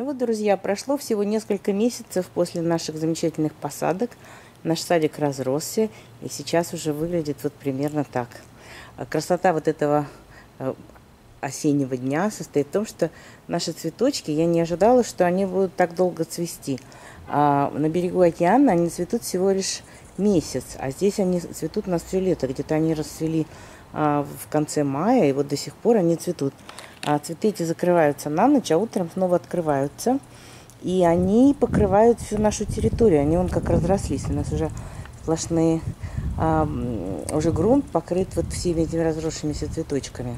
Ну вот, друзья, прошло всего несколько месяцев после наших замечательных посадок. Наш садик разросся, и сейчас уже выглядит вот примерно так. Красота вот этого осеннего дня состоит в том, что наши цветочки, я не ожидала, что они будут так долго цвести. На берегу океана они цветут всего лишь месяц, а здесь они цветут у нас все лето. Где-то они расцвели в конце мая, и вот до сих пор они цветут. Цветы эти закрываются на ночь, а утром снова открываются. И они покрывают всю нашу территорию. Они вон как разрослись. У нас уже сплошные, уже грунт покрыт вот всеми этими разросшимися цветочками.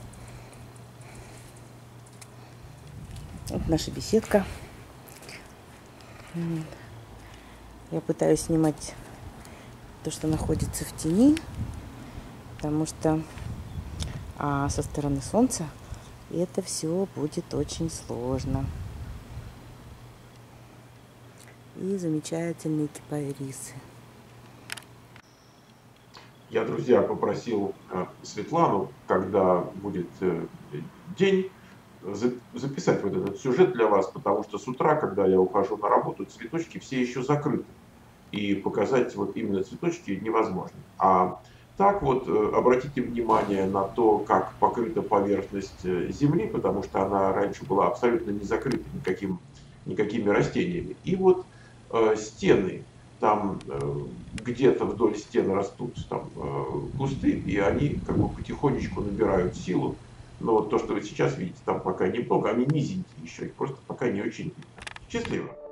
Вот наша беседка. Я пытаюсь снимать то, что находится в тени, потому что со стороны солнца это все будет очень сложно. И замечательные кипарисы. Я, друзья, попросил Светлану, когда будет день, записать вот этот сюжет для вас, потому что с утра, когда я ухожу на работу, цветочки все еще закрыты. И показать вот именно цветочки невозможно. А так вот обратите внимание на то, как покрыта поверхность земли, потому что она раньше была абсолютно не закрыта никакими растениями. И вот стены, там где-то вдоль стен растут там, кусты, и они как бы потихонечку набирают силу. Но вот то, что вы сейчас видите, там пока немного, они низенькие еще, их просто пока не очень видно. Счастливо!